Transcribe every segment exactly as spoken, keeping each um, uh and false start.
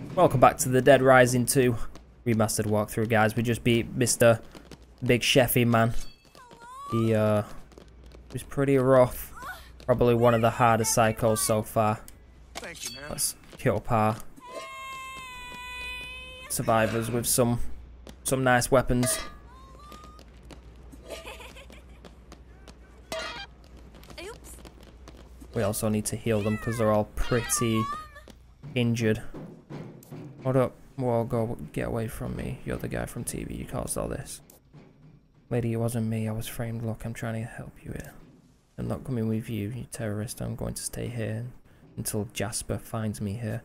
Welcome back to the Dead Rising two Remastered walkthrough, guys. We just beat Mister Big Chefy Man. He uh, was pretty rough. Probably one of the hardest psychos so far. Thank you, man. Let's kill up our survivors with some some nice weapons. Oops. We also need to heal them because they're all pretty injured. Hold up. Whoa, go get away from me. You're the guy from T V. You caused all this. Lady, it wasn't me. I was framed. Look, I'm trying to help you here. I'm not coming with you, you terrorist. I'm going to stay here until Jasper finds me here.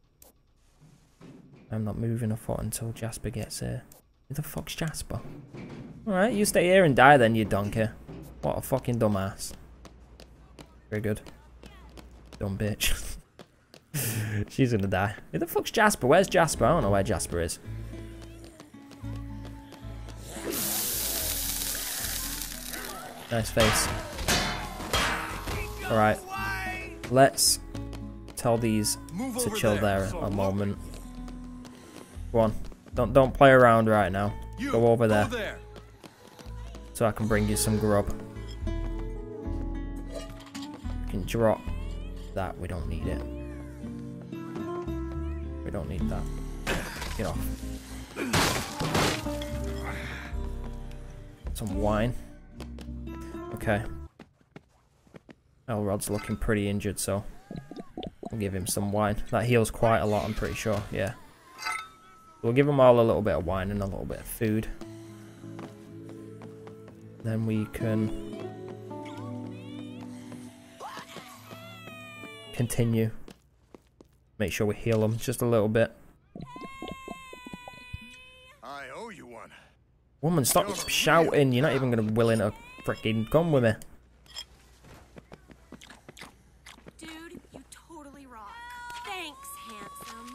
I'm not moving a foot until Jasper gets here. Who the fuck's Jasper? Alright, you stay here and die then, you donkey. What a fucking dumbass. Very good. Dumb bitch. She's gonna die. Who the fuck's Jasper? Where's Jasper? I don't know where Jasper is. Nice face. Alright. Let's tell these to chill there a moment. Go on. Don't don't play around right now. Go over there. So I can bring you some grub. You can drop that. We don't need it. We don't need that. Get off. Some wine. Okay. Elrod's looking pretty injured, so we'll give him some wine. That heals quite a lot, I'm pretty sure. Yeah. We'll give them all a little bit of wine and a little bit of food. Then we can continue. Make sure we heal them just a little bit. I owe you one. Woman, stop shouting. You're not even gonna willing to freaking come with me. Dude, you totally rock. Thanks, handsome.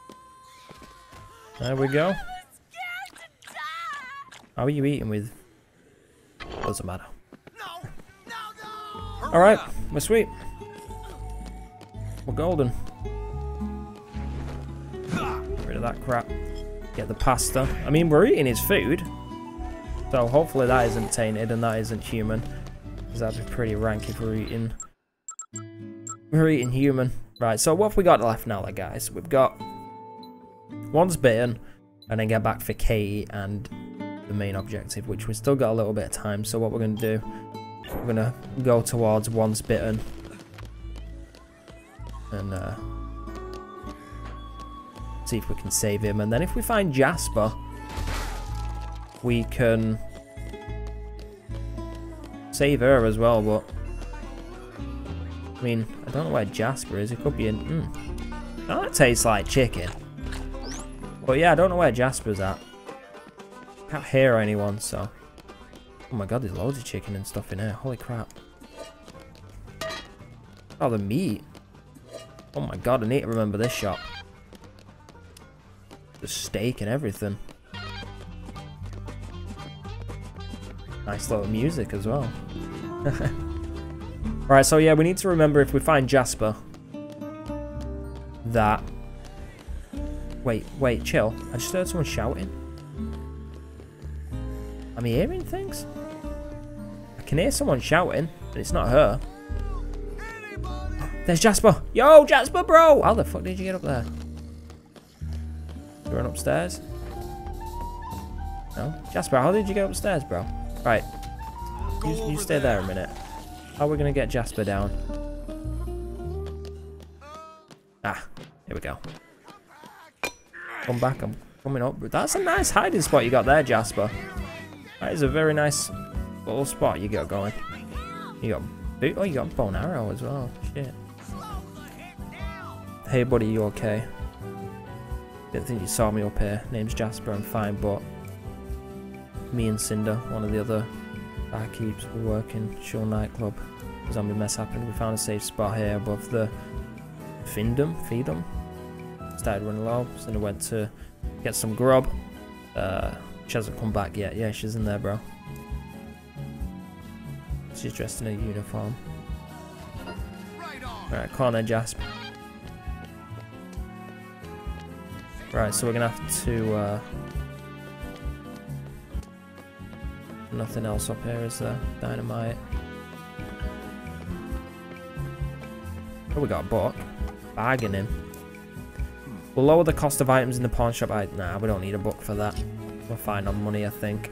There we go. I was scared to die. How are you eating with? Doesn't matter. No, no, no. Alright, we're sweet. We're golden. Get rid of that crap. Get the pasta. I mean, we're eating his food. So hopefully that isn't tainted and that isn't human. Because that'd be pretty rank if we're eating... We're eating human. Right, so what have we got left now, like, guys? We've got... One's bitten. And then get back for Katey and the main objective, which we've still got a little bit of time. So what we're going to do... We're going to go towards one's bitten. And, uh... see if we can save him. And then if we find Jasper... we can save her as well, but I mean, I don't know where Jasper is. It could be in. Mm, that tastes like chicken. But yeah, I don't know where Jasper's at. Can't hear anyone, so. Oh my god, there's loads of chicken and stuff in here. Holy crap. Oh, the meat. Oh my god, I need to remember this shop. The steak and everything. Nice little music as well. Right, so yeah, we need to remember if we find Jasper that... Wait, wait, chill. I just heard someone shouting. Am I hearing things? I can hear someone shouting, but it's not her. There's Jasper! Yo, Jasper, bro! How the fuck did you get up there? You run upstairs? No? Jasper, how did you get upstairs, bro? Right, you, you stay there a minute. How are we going to get Jasper down? Ah, here we go. Come back, I'm coming up. That's a nice hiding spot you got there, Jasper. That is a very nice little spot you got going. You got boot. Oh, you got bow and arrow as well. Shit. Hey, buddy, you okay? Didn't think you saw me up here. Name's Jasper, I'm fine, but... Me and Cinder, one of the other barkeeps, were working Shore nightclub. A zombie mess happened. We found a safe spot here above the Findom, Feedom. Started running low. Cinder went to get some grub. Uh, she hasn't come back yet. Yeah, she's in there, bro. She's dressed in a uniform. Alright, come on then, Jasper. Right, so we're gonna have to. Uh, nothing else up here, is there? Dynamite. Oh, we got a book. Bargaining. We'll lower the cost of items in the pawn shop. I, nah, we don't need a book for that. We're fine on money, I think.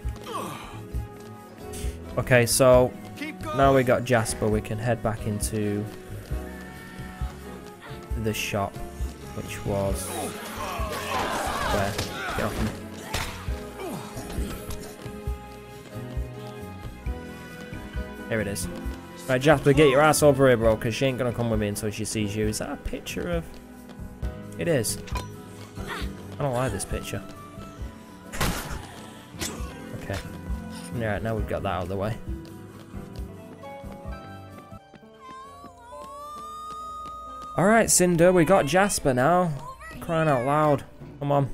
Okay, so now we got Jasper. We can head back into the shop, which was where? Get off me. Here it is. Right, Jasper, get your ass over here, bro, because she ain't gonna come with me until she sees you. Is that a picture of... It is. I don't like this picture. Okay. Alright, now we've got that out of the way. Alright, Cinder, we got Jasper now. Crying out loud. Come on.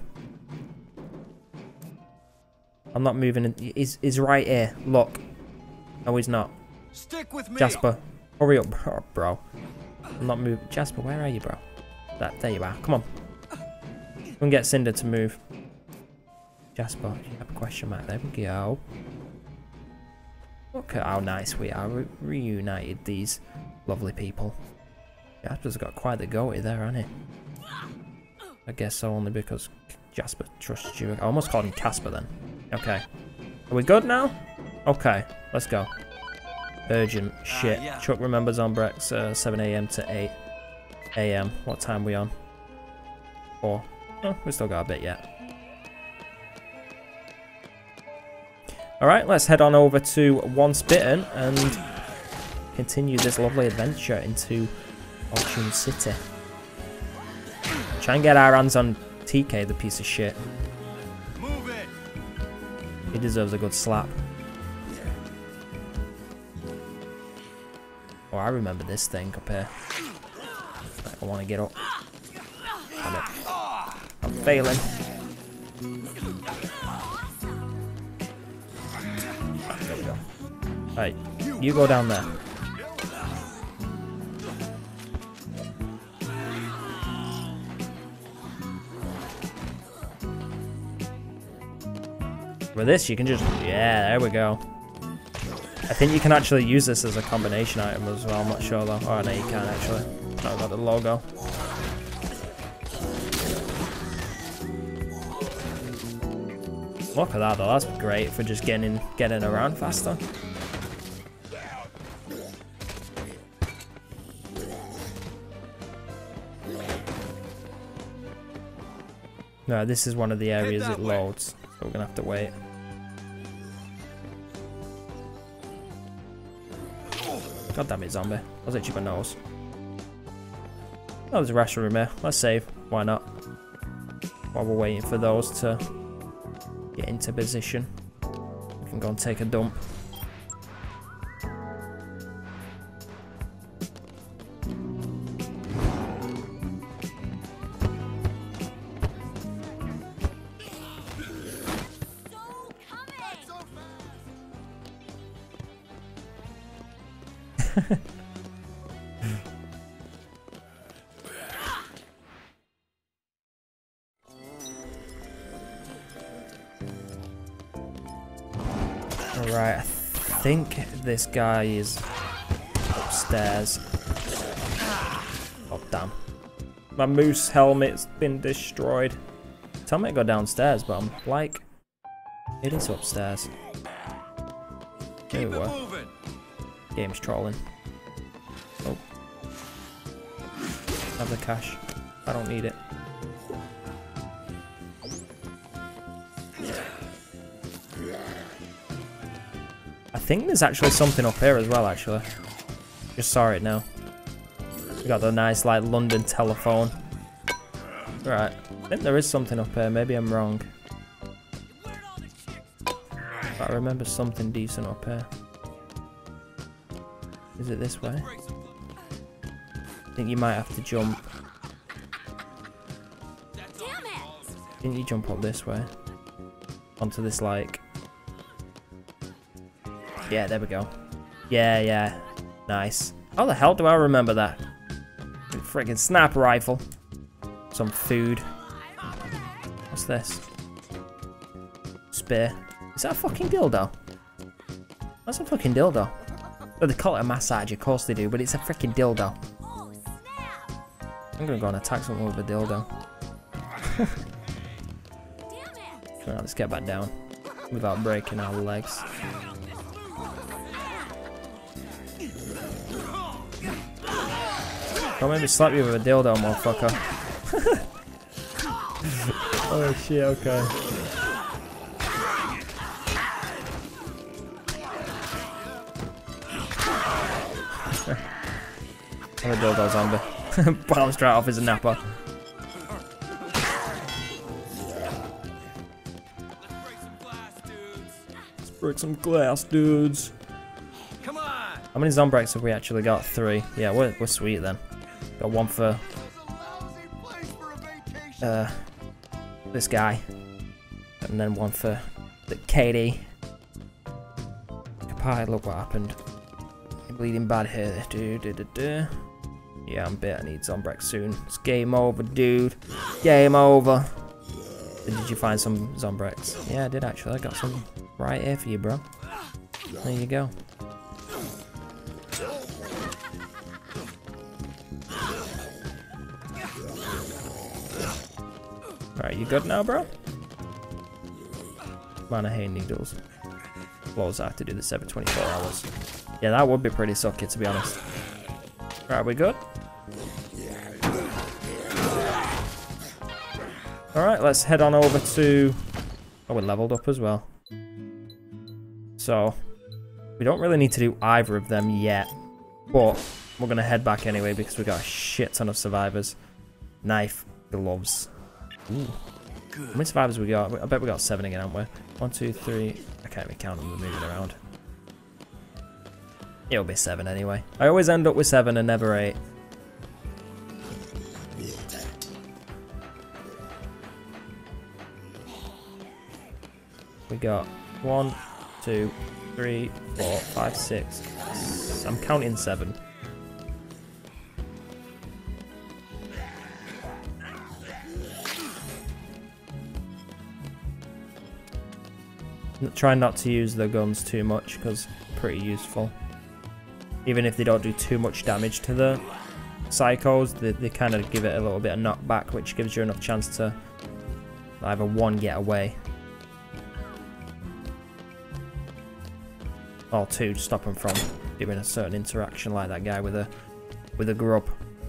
I'm not moving. In. He's, he's right here. Look. No, he's not. Stick with me. Jasper, hurry up, bro. I'm not moving. Jasper, where are you, bro? That, there you are. Come on. We can get Cinder to move. Jasper, you have a question mark. There we go. Look at how nice we are. Re reunited these lovely people. Jasper's got quite the goatee there, hasn't he? I guess so, only because Jasper trusts you. I almost called him Casper then. Okay. Are we good now? Okay, let's go. Urgent shit. Uh, yeah. Chuck remembers Zombrex, uh, seven A M to eight A M What time are we on? Four. Oh, we still got a bit yet. Alright, let's head on over to Once Bitten and continue this lovely adventure into Fortune City. Try and get our hands on T K, the piece of shit. Move it. He deserves a good slap. Oh, I remember this thing up here. I want to get up. Damn it. I'm failing. There we go. Alright, you go down there. With this, you can just... Yeah, there we go. I think you can actually use this as a combination item as well. I'm not sure though. Oh, no, you can actually. Oh, got the logo. Look at that though. That's great for just getting getting around faster. No, this is one of the areas it loads, so we're gonna have to wait. God damn it, zombie. I was itching my nose. Oh, there's a restroom here. Let's save. Why not? While we're waiting for those to get into position, we can go and take a dump. Alright, I think this guy is upstairs. Oh, damn. My moose helmet's been destroyed. Tell me to go downstairs, but I'm like, it is upstairs. There we were. Game's trolling. Oh. Have the cash. I don't need it. I think there's actually something up here as well, actually. Just saw it now. We got the nice, like, London telephone. Right. I think there is something up here. Maybe I'm wrong. But I remember something decent up here. Is it this way? I think you might have to jump. Damn it! Didn't you jump up this way? Onto this, like... Yeah, there we go. Yeah, yeah. Nice. How the hell do I remember that? Freaking sniper rifle. Some food. What's this? Spear. Is that a fucking dildo? That's a fucking dildo. Oh, they call it a massage, of course they do, but it's a freaking dildo. Oh, snap! I'm gonna go and attack someone with a dildo. Damn it! Right, let's get back down without breaking our legs. Don't maybe slap you with a dildo, motherfucker. Oh shit, okay. I'm a dildo zombie. Bounced right off his napper. Let's break some glass, dudes. Come on. How many Zombrex have we actually got? Three. Yeah, we're, we're sweet then. Got one for uh, this guy. And then one for the Katey. Pie, look what happened. You're bleeding bad here. Do, do, do, do. Yeah, I'm bit. I need Zombrex soon. It's game over, dude. Game over. Did you find some Zombrex? Yeah, I did actually. I got some right here for you, bro. There you go. Alright, you good now, bro? Man, I hate needles. Close, I have to do this every twenty-four hours. Yeah, that would be pretty sucky, to be honest. Alright, we good? Alright, let's head on over to... Oh, we're leveled up as well. So, we don't really need to do either of them yet. But, we're going to head back anyway because we got a shit ton of survivors. Knife, gloves. Ooh. How many survivors we got? I bet we got seven again, haven't we? One, two, three. I can't even count them, we're moving around. It'll be seven anyway. I always end up with seven and never eight. We got one, two, three, four, five, six. I'm counting seven. Try not to use the guns too much because pretty useful. Even if they don't do too much damage to the psychos, they, they kind of give it a little bit of knockback, which gives you enough chance to either one, get away, or two, stop them from doing a certain interaction like that guy with a with a grub,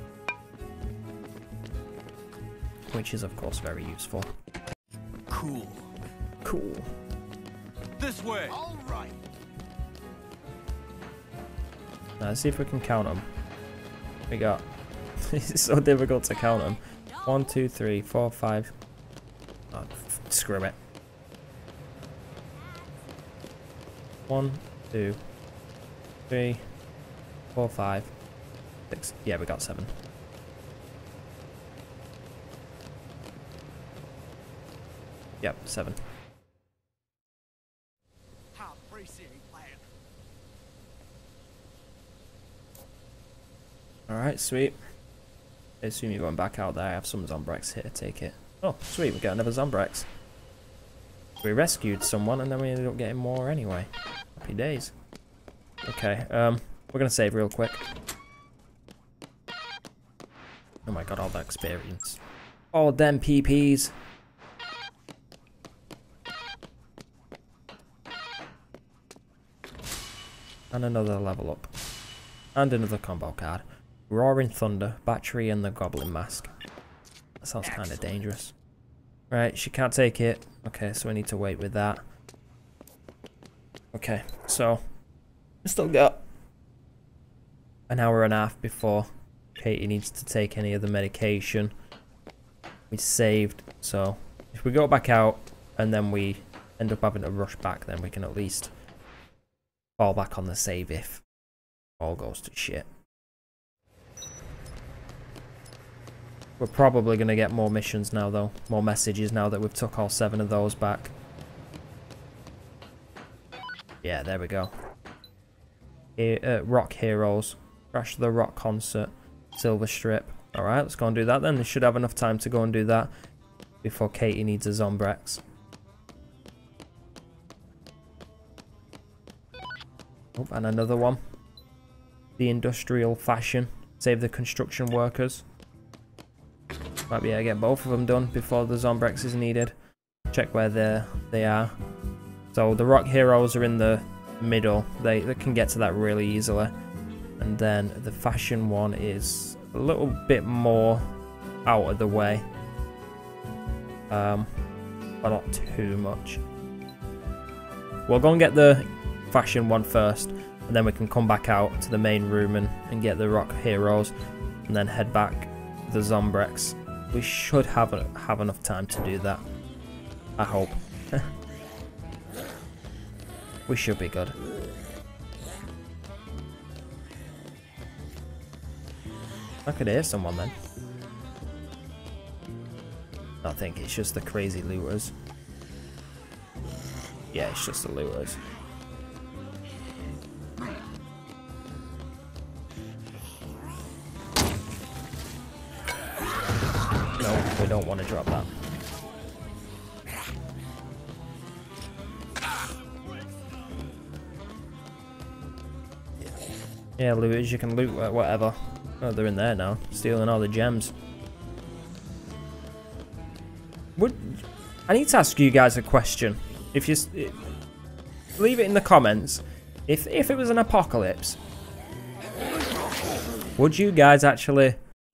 which is of course very useful. Cool. Cool. This way. All right. Now, let's see if we can count them. We got... It's so difficult to count them. One, two, three, four, five... Oh, screw it. One, two, three, four, five, six. Yeah, we got seven. Yep, seven. Alright, sweet. I assume you're going back out there. I have some Zombrex here. Take it. Oh, sweet. We got another Zombrex. We rescued someone and then we ended up getting more anyway. Happy days. Okay, um, we're going to save real quick. Oh my god, all that experience. All them P Ps. And another level up. And another combo card. Roaring Thunder, Battery, and the Goblin Mask. That sounds kind of dangerous. Right, she can't take it. Okay, so we need to wait with that. Okay, so we still got an hour and a half before Katey needs to take any of the medication. We saved, so if we go back out and then we end up having to rush back, then we can at least fall back on the save if all goes to shit. We're probably going to get more missions now, though. More messages now that we've took all seven of those back. Yeah, there we go. Here, uh, Rock Heroes. Crash the Rock Concert. Silver Strip. Alright, let's go and do that then. We should have enough time to go and do that. before Katey needs a Zombrex. Oh, and another one. The industrial fashion. Save the construction workers. Might be able to get both of them done before the Zombrex is needed. Check where they they are. So the rock heroes are in the middle. They, they can get to that really easily. And then the fashion one is a little bit more out of the way. Um, but not too much. We'll go and get the fashion one first. And then we can come back out to the main room and, and get the rock heroes. And then head back to the Zombrex. We should have, a, have enough time to do that. I hope. We should be good. I could hear someone then. I think it's just the crazy looters. Yeah, it's just the looters. No, we don't want to drop that. Yeah, looters, you can loot whatever. Oh, they're in there now, stealing all the gems. Would I need to ask you guys a question? If you leave it in the comments, if if it was an apocalypse, would you guys actually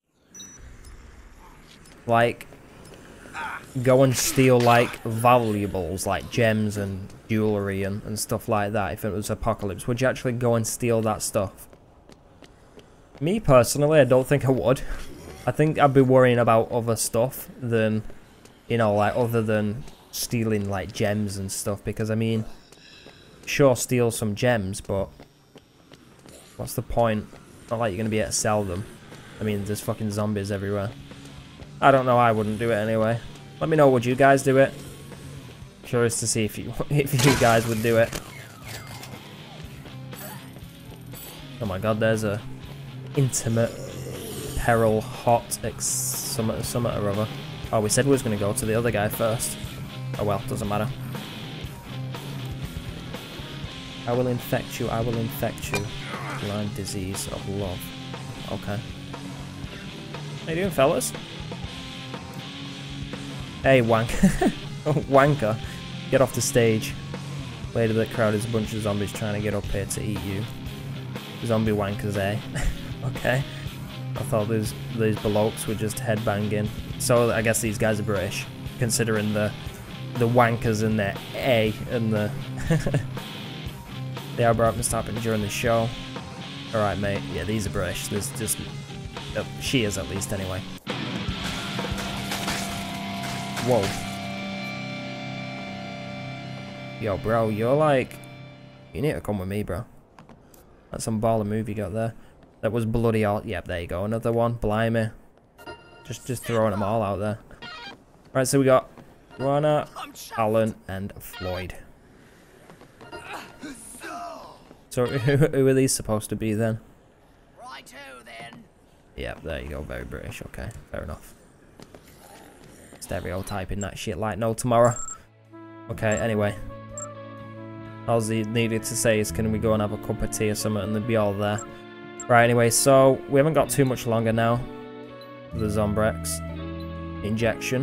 like go and steal like valuables like gems and jewelry and, and stuff like that? If it was apocalypse, would you actually go and steal that stuff? Me personally, I don't think I would. I think I'd be worrying about other stuff than, you know, like other than stealing like gems and stuff, because I mean, sure, steal some gems, but what's the point? Not like you're gonna be able to sell them. I mean, there's fucking zombies everywhere. I don't know, I wouldn't do it anyway. Let me know, would you guys do it? Curious to see if you if you guys would do it. Oh my god, there's a intimate peril hot ex summit summit or other. Oh, we said we was gonna go to the other guy first. Oh well, doesn't matter. I will infect you, I will infect you. Lyme disease of love. Okay. How you doing, fellas? Hey, wank. Wanker. Get off the stage. Later that crowd is a bunch of zombies trying to get up here to eat you. Zombie wankers, eh? Okay. I thought these these blokes were just headbanging. So I guess these guys are British, considering the the wankers in their A and the the outbreak must happen during the show. Alright, mate. Yeah, these are British. There's just uh, she is at least anyway. Whoa. Yo, bro, you're like, you need to come with me, bro. That's some baller move you got there. That was bloody all. Yep, there you go. Another one. Blimey. Just, just throwing them all out there. Right, so we got Rana, Alan, and Floyd. So who, who are these supposed to be then? Righto then. Yep, there you go. Very British. Okay, fair enough. Stereotyping that shit like no tomorrow. Okay, anyway. All he needed to say is, can we go and have a cup of tea or something, and they'd be all there. Right, anyway, so we haven't got too much longer now. The Zombrex injection.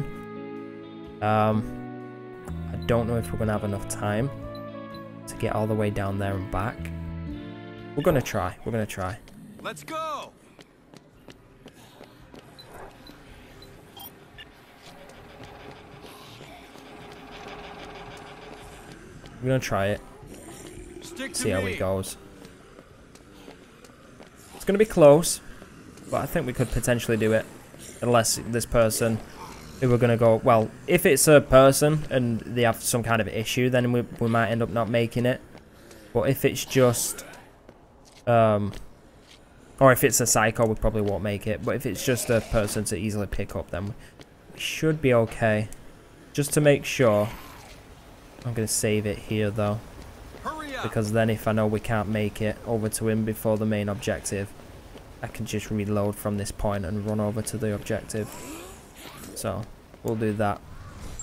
Um, I don't know if we're going to have enough time to get all the way down there and back. We're going to try. We're going to try. Let's go. We're going to try it. Stick to See how me. it goes. It's going to be close, but I think we could potentially do it. Unless this person, who we're going to go, well, if it's a person and they have some kind of issue, then we, we might end up not making it. But if it's just, um, or if it's a psycho, we probably won't make it. But if it's just a person to easily pick up, then we should be okay. Just to make sure, I'm going to save it here though. Hurry up. Because then if I know we can't make it over to him before the main objective, I can just reload from this point and run over to the objective. So, we'll do that.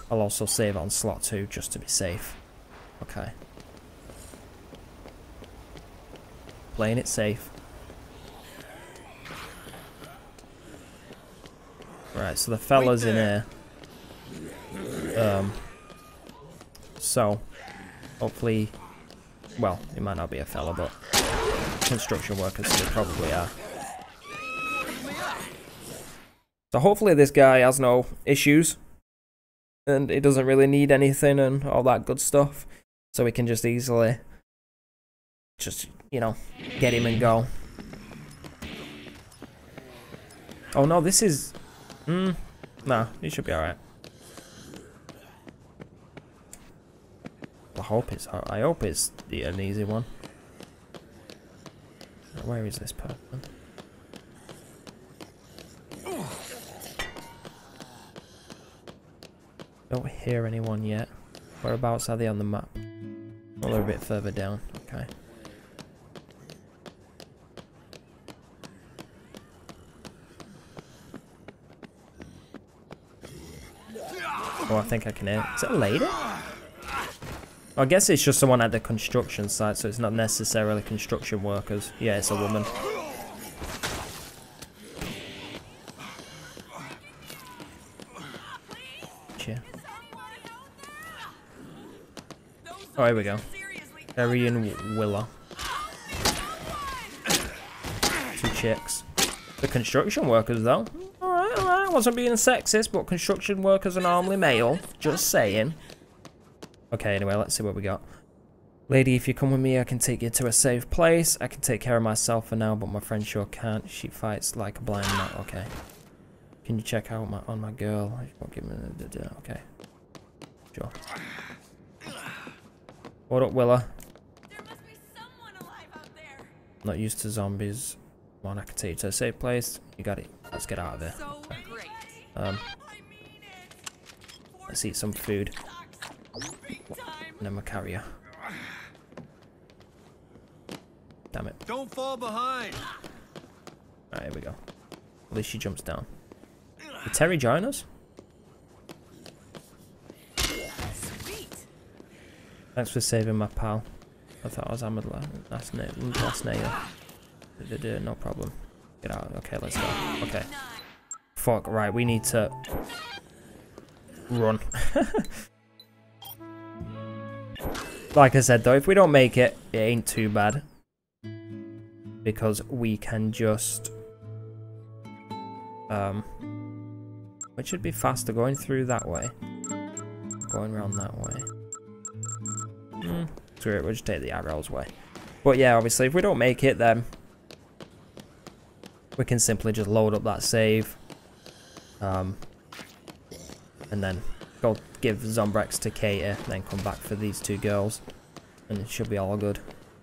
I'll also save on slot two just to be safe. Okay. Playing it safe. Right, so the fella's in here. Um, so, hopefully, well, he might not be a fella, but construction workers they probably are. So hopefully this guy has no issues, and he doesn't really need anything and all that good stuff, so we can just easily, just, you know, get him and go. Oh no, this is, hmm, nah, he should be alright. I hope it's, I hope it's the, an easy one. Where is this person? Don't hear anyone yet. Whereabouts are they on the map? Well, they're a bit further down. Okay. Oh, I think I can hear. Is it a lady? I guess it's just someone at the construction site, so it's not necessarily construction workers. Yeah, it's a woman. Cheer. Oh, here we go. Harry and Willa. Two chicks. The construction workers, though. Alright, alright. I wasn't being sexist, but construction workers are normally male. Just saying. Okay, anyway, let's see what we got. Lady, if you come with me, I can take you to a safe place. I can take care of myself for now, but my friend sure can't. She fights like a blind man. Okay. Can you check out my on my girl? Won't give me the, okay. Sure. What up, Willa? There must be someone alive out there. Not used to zombies. Come on, I can take you to a safe place. You got it. Let's get out of there. So great. Um, let's eat some food. And then we'll carry her. Damn it. Don't fall behind. Alright, here we go. At least she jumps down. Did Terry join us? Sweet. Thanks for saving my pal. I thought I was hammered last night. Last night. No problem. Get out. Okay, let's go. Okay. Fuck. Right, we need to run. Like I said, though, if we don't make it, it ain't too bad. Because we can just... Um... It should be faster going through that way. Going around that way. Hmm. Screw it, we'll just take the arrows way. But yeah, obviously, if we don't make it, then... We can simply just load up that save. Um... And then... Go give Zombrex to Katey, then come back for these two girls. And it should be all good.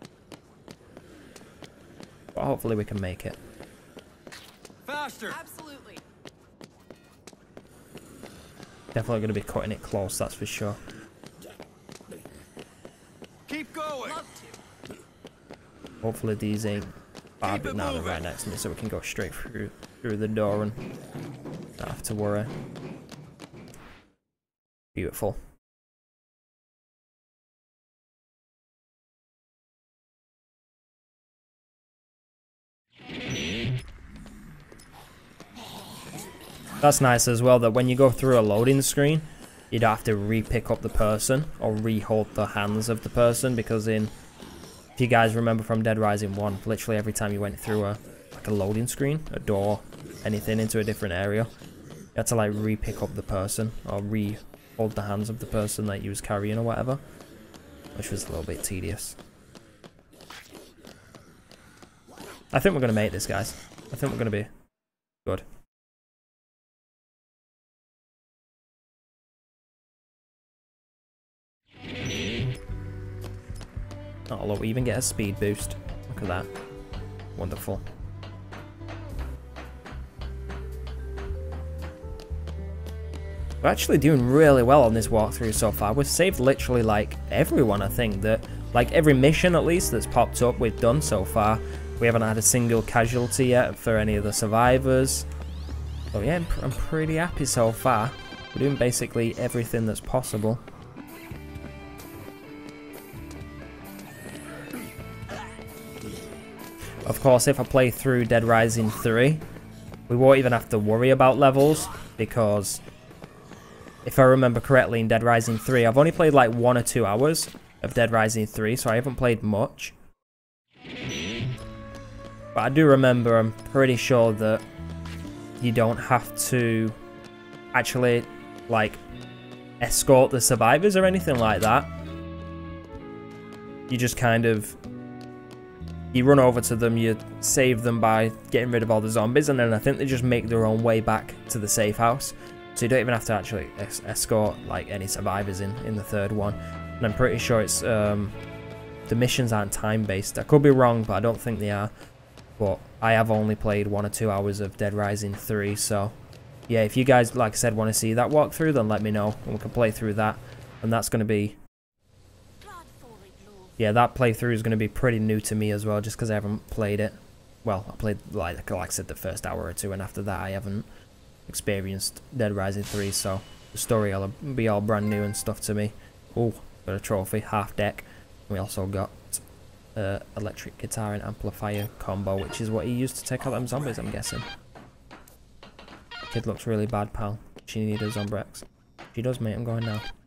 But hopefully we can make it. Faster. Absolutely. Definitely going to be cutting it close, that's for sure. Keep going. Love to. Hopefully these ain't barbed now they're right next to me, so we can go straight through through the door and not have to worry. Beautiful. That's nice as well, that when you go through a loading screen, you don't have to re-pick up the person or re-hold the hands of the person, because in, if you guys remember from Dead Rising one, literally every time you went through a like a loading screen, a door, anything into a different area, you had to like re-pick up the person or re hold the hands of the person that you was carrying or whatever, which was a little bit tedious. I think we're going to make this, guys. I think we're going to be good. Oh, look, we even get a speed boost. Look at that. Wonderful. We're actually doing really well on this walkthrough so far. We've saved literally like everyone, I think. That like every mission at least that's popped up we've done so far. We haven't had a single casualty yet for any of the survivors. So yeah, I'm, I'm pretty happy so far. We're doing basically everything that's possible. Of course, if I play through Dead Rising three, we won't even have to worry about levels, because if I remember correctly in Dead Rising three, I've only played like one or two hours of Dead Rising three, so I haven't played much. But I do remember, I'm pretty sure that you don't have to actually, like, escort the survivors or anything like that. You just kind of, you run over to them, you save them by getting rid of all the zombies, and then I think they just make their own way back to the safe house. So you don't even have to actually es escort like any survivors in, in the third one. And I'm pretty sure it's, um, the missions aren't time-based. I could be wrong, but I don't think they are. But I have only played one or two hours of Dead Rising three, so yeah, if you guys, like I said, want to see that walkthrough, then let me know, and we can play through that. And that's going to be, yeah, that playthrough is going to be pretty new to me as well, just because I haven't played it. Well, I played, like, like I said, the first hour or two, and after that I haven't experienced Dead Rising three, so the story will be all brand new and stuff to me. Oh, got a trophy, half deck. We also got uh, electric guitar and amplifier combo, which is what he used to take out them zombies, I'm guessing. Kid looks really bad, pal. She need a Zombrex. She does, mate. I'm going now.